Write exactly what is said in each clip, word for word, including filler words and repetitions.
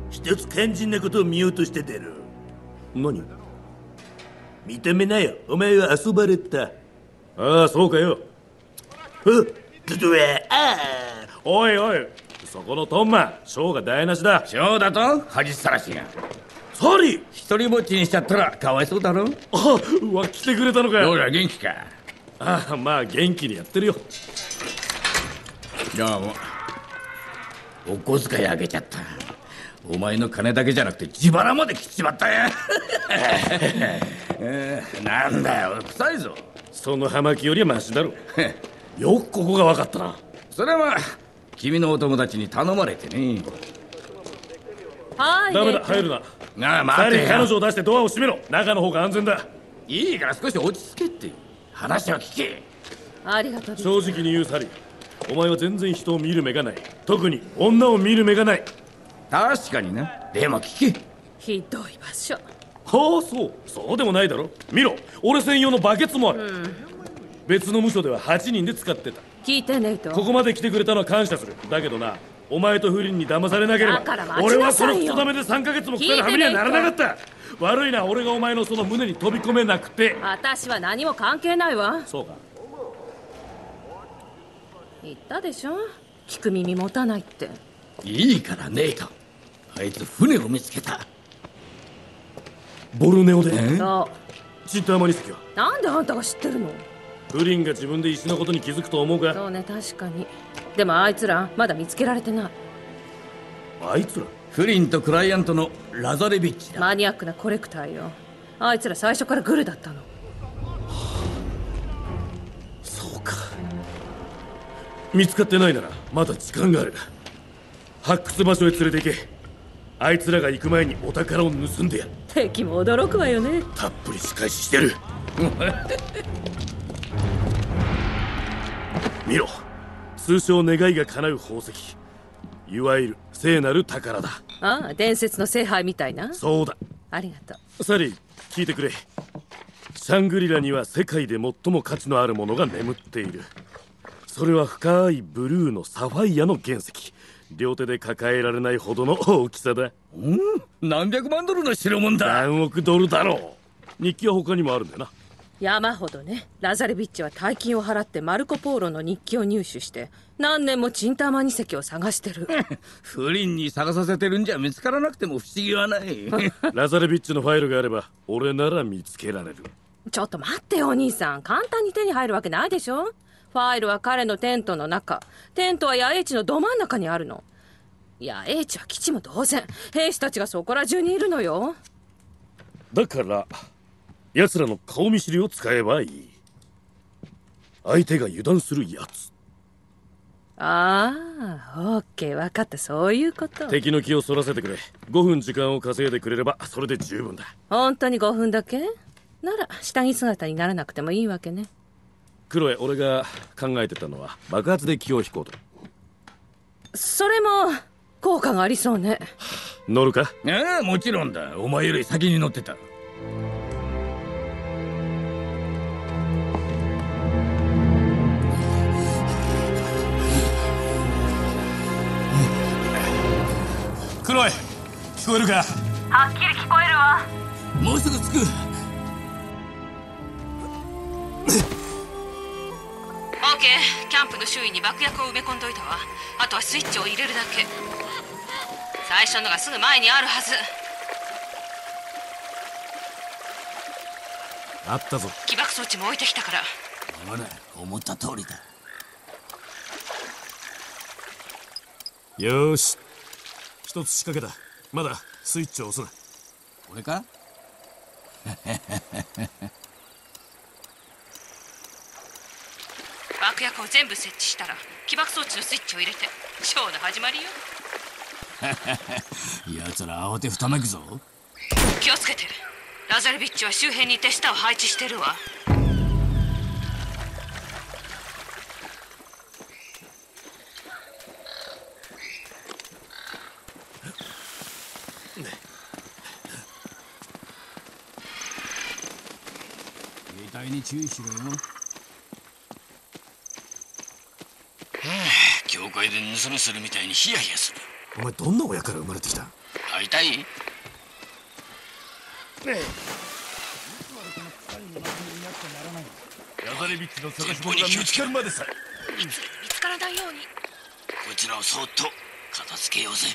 一つ肝心なことを見ようとしてたろ。何？認めなよ、お前は遊ばれた。 ああ、そうかよ。 うっ、ちょっとああ。おいおい、そこのトンマン、ショーが台無しだ。 ショーだと恥さらしが。 サリー、 一人ぼっちにしちゃったらかわいそうだろ。 あ、うわ、来てくれたのかよ。 どうだ、元気か。 ああ、まあ元気にやってるよ。 どうも。お小遣いあげちゃった。お前の金だけじゃなくて自腹まで切っちまったよ。なんだよ、臭いぞ。 その葉巻よりはマシだろ。よくここが分かったな。 それは君のお友達に頼まれてね。 はい、ダメだ、入るな。 なあ、待ってよ。 彼女を出してドアを閉めろ。中の方が安全だ。 いいから少し落ち着けって。話は聞け。 ありがとう。 正直に言うサリー、お前は全然人を見る目がない。特に女を見る目がない。 確かにな。でも聞け。 ひどい場所。 はあ、そうそうでもないだろ。見ろ、俺専用のバケツもある、うん、別の部署でははちにんで使ってた。 聞いてねえと。 ここまで来てくれたのは感謝する。だけどな、お前と不倫に騙されなければ俺はこのクソダメでさんかげつも腐る羽目にはならなかった。悪いな、俺がお前のその胸に飛び込めなくて。 私は何も関係ないわ。 そうか。 言ったでしょ、聞く耳持たないって。 いいからネイト、あいつ船を見つけた。 ボルネオで？ そう。 チンターマニ石はなんであんたが知ってるの？ 不倫が自分で石のことに気づくと思うか？ そうね、確かに。でもあいつらまだ見つけられてない。 あいつら？ 不倫とクライアントのラザレビッチだ。 マニアックなコレクターよ。あいつら最初からグルだったの。はあ、そうか。見つかってないならまだ時間がある。発掘場所へ連れて行け。あいつらが行く前にお宝を盗んでやる。 敵も驚くわよね。 たっぷり仕返ししてる。見ろ、通称願いが叶う宝石、いわゆる聖なる宝だ。 ああ、伝説の聖杯みたいな。 そうだ。 ありがとう。サリー、聞いてくれ。シャングリラには世界で最も価値のあるものが眠っている。それは深いブルーのサファイアの原石。両手で抱えられないほどの大きさだ。 うん、何百万ドルの代物だ。 何億ドルだろう。日記は他にもあるんだよな。 山ほどね。ラザレビッチは大金を払ってマルコ・ポーロの日記を入手して何年もチンターマニ石を探してる。 不倫に探させてるんじゃ見つからなくても不思議はない。 ラザレビッチのファイルがあれば俺なら見つけられる。 ちょっと待ってよお兄さん、簡単に手に入るわけないでしょ。ファイルは彼のテントの中、テントは野営地のど真ん中にあるの。野営地は基地も同然、兵士たちがそこら中にいるのよ。 だから奴らの顔見知りを使えばいい。相手が油断するやつ。 ああ、オッケー、分かった。そういうこと。 敵の気をそらせてくれ。ごふん時間を稼いでくれればそれで十分だ。 本当にごふんだけなら下着姿にならなくてもいいわけね。 クロエ、俺が考えてたのは爆発で気を引こうと。 それも効果がありそうね。 乗るか？ ああ、もちろんだ。お前より先に乗ってた。 クロエ、聞こえるか？ はっきり聞こえるわ。 もうすぐ着く。 オーケー、キャンプの周囲に爆薬を埋め込んどいたわ。あとはスイッチを入れるだけ。最初のがすぐ前にあるはず。 あったぞ。 起爆装置も置いてきたから。 ほら、思った通りだ。 よーし、一つ仕掛けた。まだスイッチを押すな。 これか？ 爆薬を全部設置したら起爆装置のスイッチを入れてショーの始まりよ。 奴ら慌てふためくぞ。 気をつけて。ラザレビッチは周辺に手下を配置してるわ。 携帯に注意しろよ。教会で盗みするみたいにヒヤヒヤする。 お前どんな親から生まれてきた？ 会いたい？ ラザレビッチの探し物が見つかるまでさ。 いつ見つからないように。 こいつらをそっと片付けようぜ。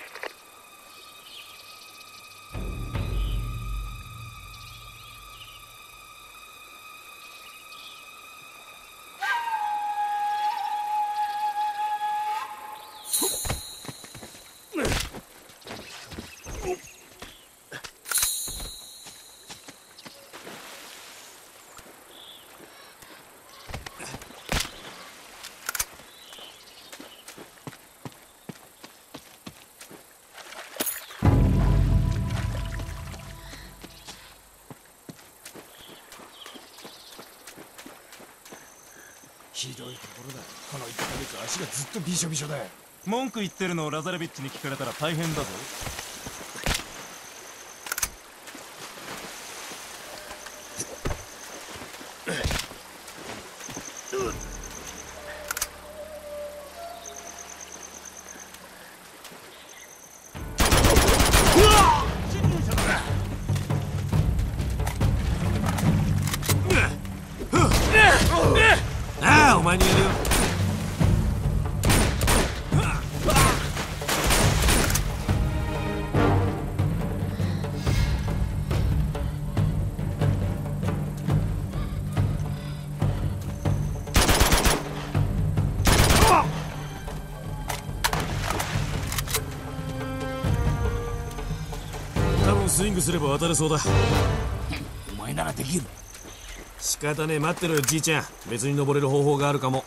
ひどいところだ。このいっかげつ足がずっとびしょびしょだ。 文句言ってるのをラザレビッチに聞かれたら大変だぞ。 ああ、お前にやるよ。多分スイングすれば渡れそうだ。 お前ならできる。 仕方ねえ、待ってろよじいちゃん。別に登れる方法があるかも。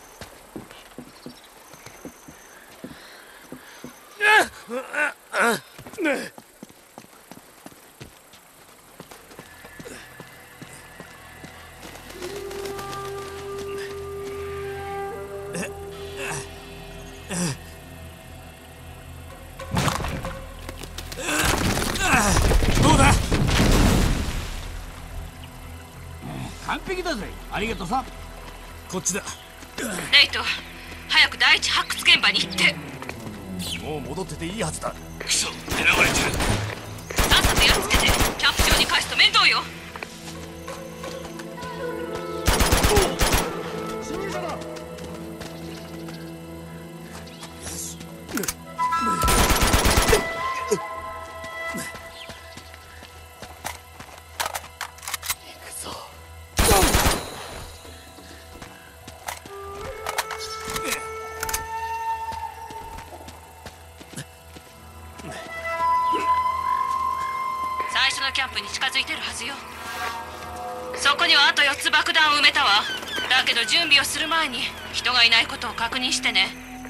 どうだ？ 完璧だぜ。ありがとうさ。 こっちだ。 レイト、早く第一発掘現場に行って。 もう戻ってていいはずだ。 クソ、狙われてる。 さっさとやっつけてキャンプ場に返すと面倒よ。最初のキャンプに近づいてるはずよ。そこにはあとよっつ爆弾を埋めたわ。だけど準備をする前に人がいないことを確認してね。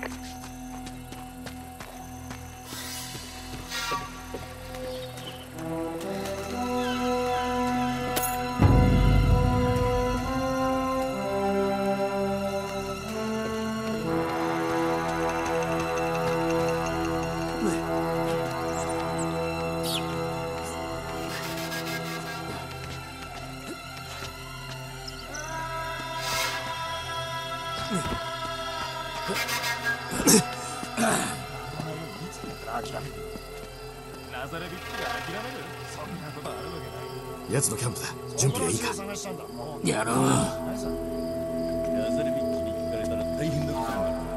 ラザレビッチが諦める？そんなことあるわけない。 奴のキャンプだ。準備はいいか？ やろう。 ラザレビッチに聞かれたら大変なことになる。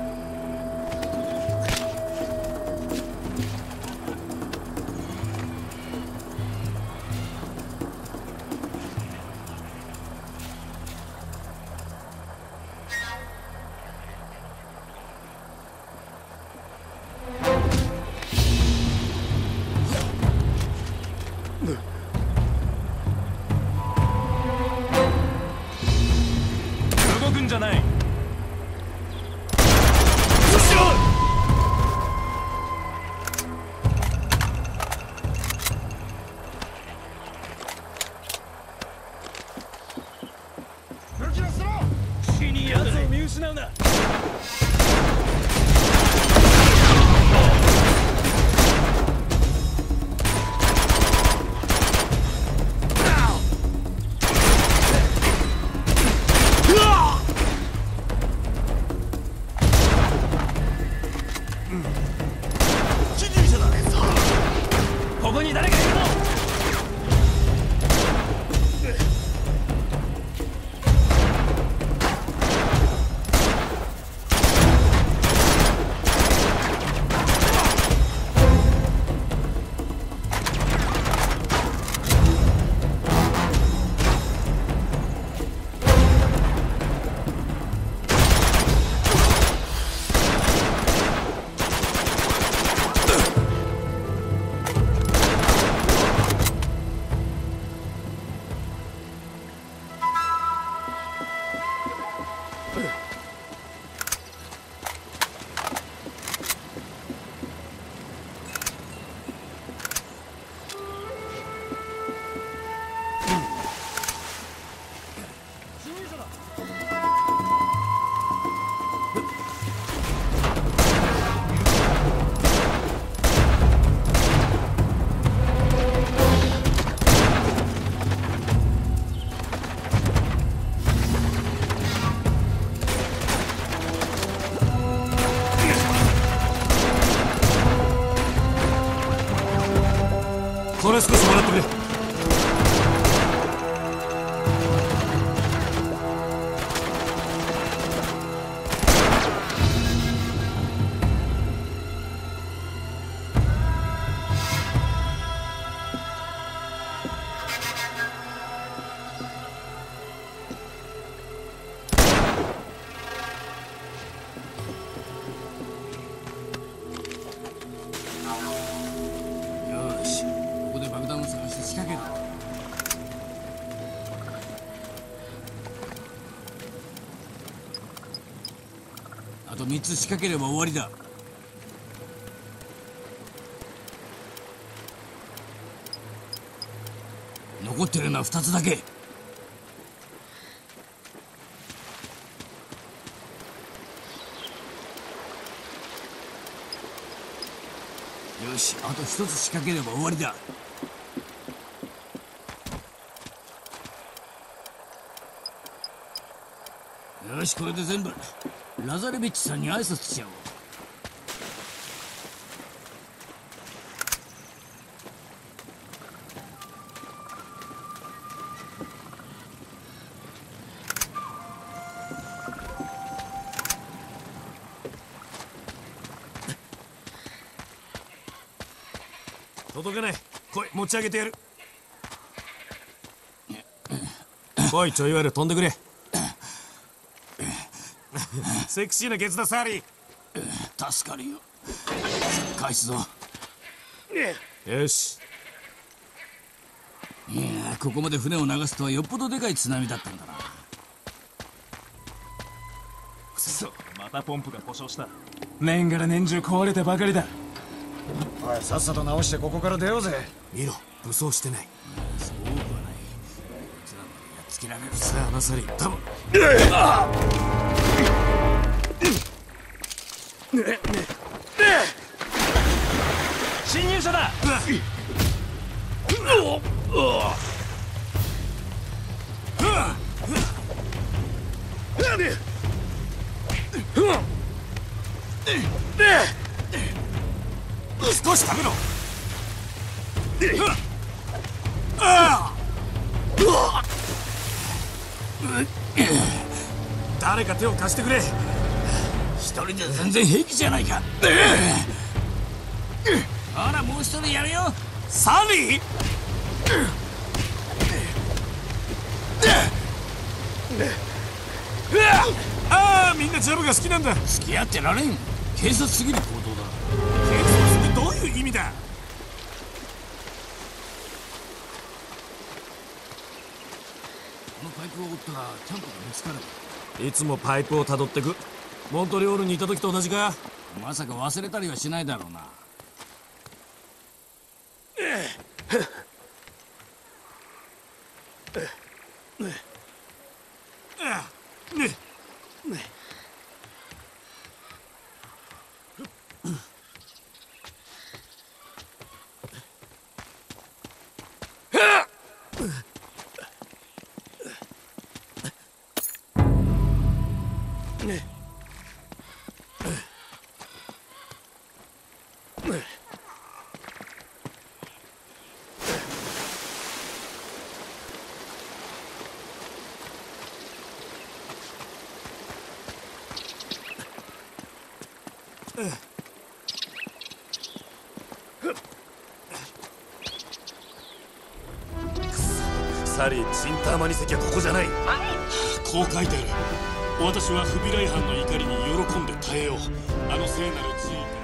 動くんじゃない。 こに誰かいるの？ これ少しもらってくれ。よし、ここで爆弾を探して仕掛ける。あとみっつ仕掛ければ終わりだ。残ってるのはふたつだけ。よし、あとひとつ仕掛ければ終わりだ。よし、これで全部。ラザレビッチさんに挨拶しちゃおう。届かない。来い、持ち上げてやる。来い、ちょいワル飛んでくれ。セクシーなケツだ、サリー。助かるよ。返すぞ。よし。いや、ここまで船を流すとはよっぽどでかい津波だったんだな。 くそ、またポンプが故障した。年がら年中壊れてばかりだ。 おい、さっさと直してここから出ようぜ。見ろ、武装してない。 そうはない。こいつらまでやっつけられる。 さあな、サリー、頼む。 侵入者だ。 少し食べろ。誰か手を貸してくれ。 一人で全然平気じゃないか。ほら、もう一人やるよ。 サリー。ああ、みんなジャブが好きなんだ。 付き合ってられん。警察すぎる行動だ。 警察ってどういう意味だ。 このパイプを折ったらキャンプが見つかる。 いつもパイプをたどってく。モントリオールにいた時と同じか。 まさか忘れたりはしないだろうな。 サリー、チンターマニ席はここじゃない。 こう書いてある。私はフビライ藩の怒りに喜んで耐えよう。あの聖なる地位